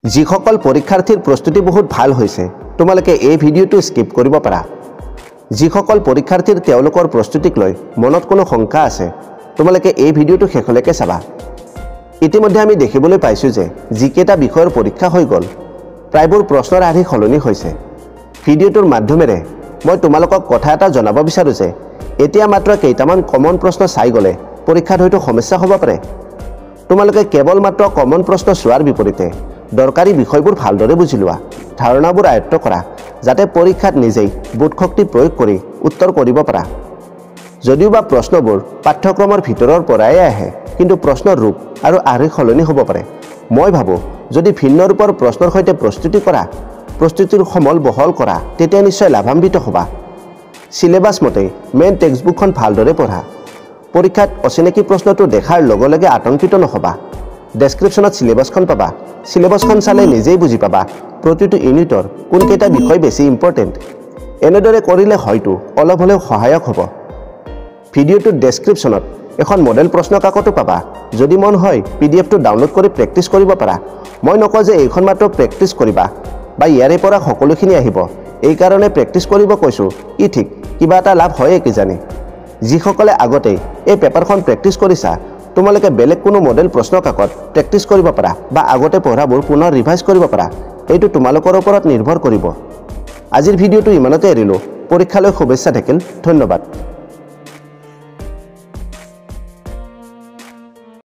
যিসকল পৰীক্ষাৰ্থীৰ প্ৰস্তুতি বহুত ভাল হৈছে তোমালোকে এই ভিডিঅটো স্কিপ কৰিব পাৰা। যিসকল পৰীক্ষাৰ্থীৰ তেওঁলোকৰ প্ৰস্তুতিক লৈ মনত কোনো শংকা আছে তোমালোকে এই ভিডিঅটো শেষলৈকে চাবা। ইতিমধ্যে আমি দেখিবলৈ পাইছো যে যিকেইটা বিষয়ৰ পৰীক্ষা হৈ গ'ল প্ৰায়বোৰ প্ৰশ্নৰ আৰ্হি সলনি হৈছে। ভিডিঅটোৰ মাধ্যমেৰে মই তোমালোকক কথা এটা জনাব বিচাৰো যে এতিয়া মাত্ৰ কেইটামান কমন প্ৰশ্ন চাই গ'লে পৰীক্ষাত হয়তো সমস্যা হ'ব পাৰে। তোমালোকে কেৱল মাত্ৰ কমন প্ৰশ্ন চোৱাৰ বিপৰীতে দৰকাৰী বিষয়বোৰ ভালদৰে বুজি লোৱা, ধাৰণাবোৰ আয়ত্ত কৰা যাতে পৰীক্ষাত নিজেই বোধশক্তি প্ৰয়োগ কৰি উত্তৰ কৰিব পাৰা। যদিও বা প্ৰশ্নবোৰ পাঠ্যক্ৰমৰ ভিতৰৰ পৰাই আহে কিন্তু প্ৰশ্নৰ ৰূপ আৰু আৰ্হি সলনি হ'ব পাৰে। মই ভাবোঁ যদি ভিন্ন ৰূপৰ প্ৰশ্নৰ সৈতে প্ৰস্তুতি কৰা, প্ৰস্তুতিৰ সমল বহল কৰা তেতিয়া নিশ্চয় লাভান্বিত হ'বা। সিলেবাছ মতে মেইন টেক্সটবুকখন ভালদৰে পঢ়া। পৰীক্ষাত অচিনাকি প্ৰশ্নটো দেখাৰ লগে লগে আতংকিত নহ'বা। ডেছক্ৰিপশ্যনত সিলেবাছখন পাবা। সিলেবাছখন চালে নিজেই বুজি পাবা প্ৰতিটো ইউনিটৰ কোনকেইটা বিষয় বেছি ইম্পৰ্টেণ্ট। এনেদৰে কৰিলে হয়তো অলপ হ'লেও সহায়ক হ'ব। ভিডিঅ'টোৰ ডেছক্ৰিপশ্যনত এখন মডেল প্ৰশ্ন কাকতো পাবা। যদি মন হয় PDF-টো ডাউনলোড কৰি প্ৰেক্টিছ কৰিব পাৰা। মই নকওঁ যে এইখন মাত্ৰ প্ৰেক্টিছ কৰিবা বা ইয়াৰে পৰা সকলোখিনি আহিব, এইকাৰণে প্ৰেক্টিছ কৰিব কৈছোঁ। কি ঠিক কিবা এটা লাভ হয়ে কিজানি। যিসকলে আগতেই এই পেপাৰখন প্ৰেক্টিছ কৰিছা তোমালোকে বেলেগ কোনো মডেল প্ৰশ্ন কাকত প্ৰেক্টিছ কৰিব পাৰা বা আগতে পঢ়াবোৰ পুনৰ ৰিভাইজ কৰিব পাৰা। এইটো তোমালোকৰ ওপৰত নিৰ্ভৰ কৰিব। আজিৰ ভিডিঅ'টো ইমানতে এৰিলোঁ। পৰীক্ষালৈ শুভেচ্ছা থাকিল। ধন্যবাদ।